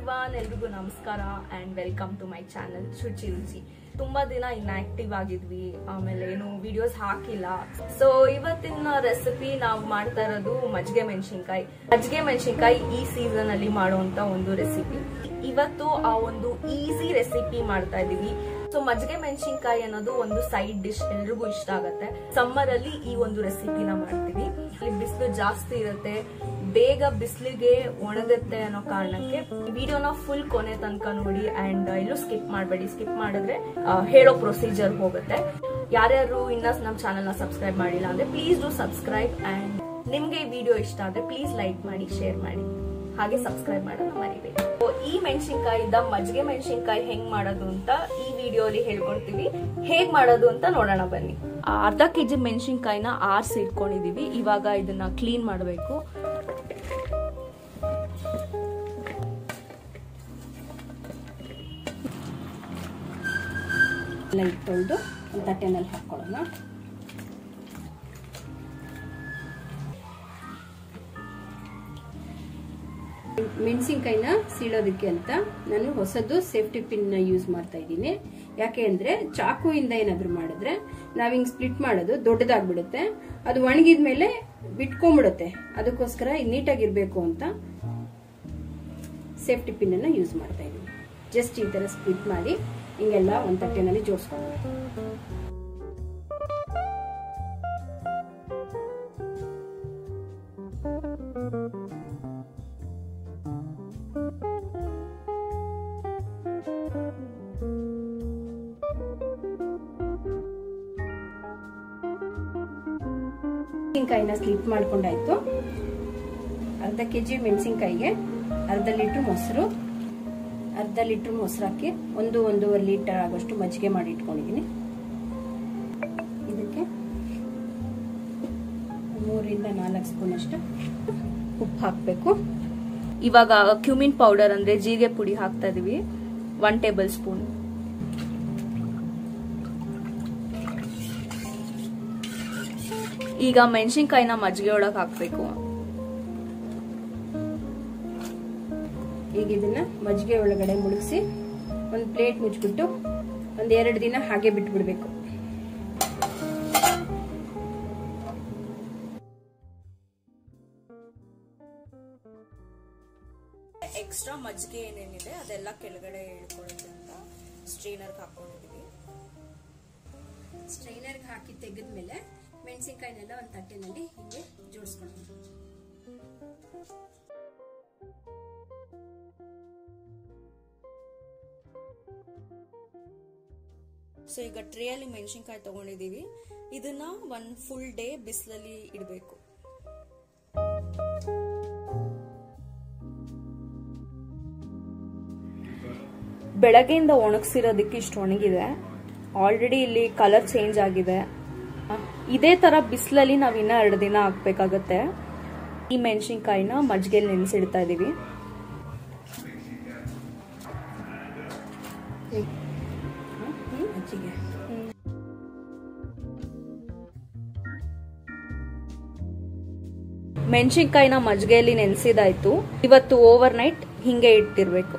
Everyone, ಎಲ್ರಿಗೂ ನಮಸ್ಕಾರ and welcome to my channel Shuchi Ruchi. ತುಂಬಾ ದಿನ ಇನ್ಆಕ್ಟಿವ್ ಆಗಿದ್ವಿ, ಆಮೇಲೆ ಏನು ವಿಡಿಯೋಸ್ ಹಾಕಿಲ್ಲ. ಸೊ ಇವತ್ತಿನ ರೆಸಿಪಿ ನಾವು ಮಾಡ್ತಾ ಇರೋದು ಮಜ್ಜಿಗೆ ಮೆಣಸಿನಕಾಯಿ ಈ ಸೀಸನ್ ಅಲ್ಲಿ ಮಾಡುವಂತ ಒಂದು ರೆಸಿಪಿ. ಇವತ್ತು ಆ ಒಂದು ಈಸಿ ರೆಸಿಪಿ ಮಾಡ್ತಾ ಇದೀವಿ. ಸೊ ಮಜ್ಜಿಗೆ ಮೆಣಸಿನಕಾಯಿ ಅನ್ನೋದು ಒಂದು ಸೈಡ್ ಡಿಶ್, ಎಲ್ರಿಗೂ ಇಷ್ಟ ಆಗತ್ತೆ. ಸಮ್ಮರ್ ಅಲ್ಲಿ ಈ ಒಂದು ರೆಸಿಪಿನ ಮಾಡ್ತೀವಿ. ಇಲ್ಲಿ ಬಿಸಿಲು ಜಾಸ್ತಿ ಇರುತ್ತೆ, ಬೇಗ ಬಿಸಿಲಿಗೆ ಒಣಗುತ್ತೆ ಅನ್ನೋ ಕಾರಣಕ್ಕೆ ವಿಡಿಯೋನ ಫುಲ್ ಕೊನೆ ತನಕ ನೋಡಿ ಅಂಡ್ ಎಲ್ಲೂ ಸ್ಕಿಪ್ ಮಾಡಬೇಡಿ. ಸ್ಕಿಪ್ ಮಾಡಿದ್ರೆ ಹೇಳೋ ಪ್ರೊಸೀಜರ್ ಹೋಗುತ್ತೆ. ಯಾರ್ಯಾರು ಇನ್ನ ನಮ್ಮ ಚಾನೆಲ್ ನ ಸಬ್ಸ್ಕ್ರೈಬ್ ಮಾಡಿಲ್ಲ ಅಂದ್ರೆ ಪ್ಲೀಸ್ ಡೂ ಸಬ್ಸ್ಕ್ರೈಬ್ ಅಂಡ್ ನಿಮ್ಗೆ ಈ ವಿಡಿಯೋ ಇಷ್ಟ ಆದ್ರೆ ಪ್ಲೀಸ್ ಲೈಕ್ ಮಾಡಿ, ಶೇರ್ ಮಾಡಿ, ಹಾಗೆ ಸಬ್ಸ್ಕ್ರೈಬ್ ಮಾಡೋಣ ಮರಿಬೇಡಿ. ಈ ಮೆಣಸಿನಕಾಯಿಂದ ಮಜ್ಜಿಗೆ ಮೆಣಸಿನಕಾಯಿ ಹೆಂಗ್ ಮಾಡೋದು ಅಂತ ಈ ವಿಡಿಯೋಲಿ ಹೇಳ್ಕೊಡ್ತೀವಿ. ಹೇಗ್ ಮಾಡೋದು ಅಂತ ನೋಡೋಣ ಬನ್ನಿ. ಅರ್ಧ ಕೆಜಿ ಮೆಣಸಿನಕಾಯಿನ ಆರಿಸಿ ಇಟ್ಕೊಂಡಿದೀವಿ. ಇವಾಗ ಇದನ್ನ ಕ್ಲೀನ್ ಮಾಡಬೇಕು. ಲೈಟ್ ತೊಳೆದು ತಟ್ಟೆನಲ್ಲಿ ಹಾಕೊಳ್ಳೋಣ. ಮೆಣಸಿನ್ಕಾಯಿನ ಸೀಳೋದಕ್ಕೆ ಅಂತ ನಾನು ಹೊಸದು ಸೇಫ್ಟಿ ಪಿನ್ ಯೂಸ್ ಮಾಡ್ತಾ ಇದ್ದೀನಿ. ಯಾಕೆ ಅಂದ್ರೆ ಚಾಕುವಿಂದ ಏನಾದ್ರು ಮಾಡಿದ್ರೆ ನಾವ್ ಹಿಂಗ್ ಸ್ಪ್ಲಿಟ್ ಮಾಡೋದು ದೊಡ್ಡದಾಗ್ಬಿಡುತ್ತೆ, ಅದು ಒಣಗಿದ್ಮೇಲೆ ಬಿಟ್ಕೊಂಡ್ಬಿಡುತ್ತೆ. ಅದಕ್ಕೋಸ್ಕರ ನೀಟಾಗಿರ್ಬೇಕು ಅಂತ ಸೇಫ್ಟಿ ಪಿನ್ ಅನ್ನ ಯೂಸ್ ಮಾಡ್ತಾ ಇದ್ದೀನಿ. ಜಸ್ಟ್ ಈ ತರ ಸ್ಪ್ಲಿಟ್ ಮಾಡಿ ಹಿಂಗೆಲ್ಲ ಒಂದ್ ತಟ್ಟೆನಲ್ಲಿ ಜೋಡಿಸ್ಕೊಂಡು ಮೆಣಸಿನಕಾಯಿನ ಸ್ಲಿಪ್ ಮಾಡ್ಕೊಂಡಾಯ್ತು. ಅರ್ಧ ಕೆಜಿ ಮೆಣಸಿನಕಾಯಿಗೆ ಅರ್ಧ ಲೀಟರ್ ಮೊಸರು ಹಾಕಿ 1-1.5 ಲೀಟರ್ ಆಗೋಷ್ಟು ಮಜ್ಜಿಗೆ ಮಾಡಿ ಇಟ್ಕೊಂಡಿದ್ದೀನಿ. ಇದಕ್ಕೆ 3-4 ಸ್ಪೂನ್ ಅಷ್ಟು ಉಪ್ಪು ಹಾಕಬೇಕು. ಇವಾಗ ಕ್ಯೂಮಿನ್ ಪೌಡರ್ ಅಂದ್ರೆ ಜೀರಿಗೆ ಪುಡಿ ಹಾಕ್ತಾ ಇದೀವಿ, 1 ಟೇಬಲ್ ಸ್ಪೂನ್. ಈಗ ಮೆಣಸಿನಕಾಯಿನ ಮಜ್ಜಿಗೆ ಒಳಗೆ ಹಾಕ್ಬೇಕು. ಈಗ ಇದನ್ನ ಮಜ್ಜಿಗೆ ಒಳಗಡೆ ಮುಳುಗಿಸಿ ಒಂದು ಪ್ಲೇಟ್ ಮುಚ್ಚಿಬಿಟ್ಟು 1-2 ದಿನ ಹಾಗೆ ಬಿಟ್ಬಿಡ್ಬೇಕು. ಎಕ್ಸ್ಟ್ರಾ ಮಜ್ಜಿಗೆ ಏನೇನಿದೆ ಅದೆಲ್ಲ ಕೆಳಗಡೆ ಇಳ್ಕೊಳ್ಳುತ್ತೆ ಅಂತ ಸ್ಟ್ರೈನರ್ಗೆ ಹಾಕೊಂಡಿದೀವಿ. ಸ್ಟ್ರೈನರ್ಗೆ ಹಾಕಿ ತೆಗೆದ್ಮೇಲೆ ಮೆಣಸಿನಕಾಯಿನೆಲ್ಲ ಒಂದು ತಟ್ಟೆನಲ್ಲಿ ಹಿಂಗೆ ಜೋಡಿಸ್ಕೊಳ್ಳೋಣ. ಸೊ ಈಗ ಟ್ರೇಯಲ್ಲಿ ಮೆಣಸಿನಕಾಯಿ ತಗೊಂಡಿದೀವಿ. ಇದನ್ನ 1 ಫುಲ್ ಡೇ ಬಿಸಿಲಲ್ಲಿ ಇಡಬೇಕು. ಬೆಳಗ್ಗೆಯಿಂದ ಒಣಗಿಸಿರೋದಕ್ಕೆ ಇಷ್ಟು ಒಣಗಿದೆ. ಆಲ್ರೆಡಿ ಇಲ್ಲಿ ಕಲರ್ ಚೇಂಜ್ ಆಗಿದೆ. ಇದೇ ತರ ಬಿಸಿಲಲ್ಲಿ ನಾವ್ ಇನ್ನ 2 ದಿನ ಹಾಕ್ಬೇಕಾಗತ್ತೆ. ಈ ಮೆಣಸಿನಕಾಯಿನ ಮಜ್ಜಿಗೆಯಲ್ಲಿ ನೆನೆಸಿಡ್ತಾ ಇದೀವಿ. ಮೆಣಸಿನಕಾಯಿನ ಮಜ್ಜಿಗೆಯಲ್ಲಿ ನೆನೆಸಿದಾಯ್ತು. ಇವತ್ತು ಓವರ್ ನೈಟ್ ಹಿಂಗೆ ಇಟ್ಟಿರ್ಬೇಕು.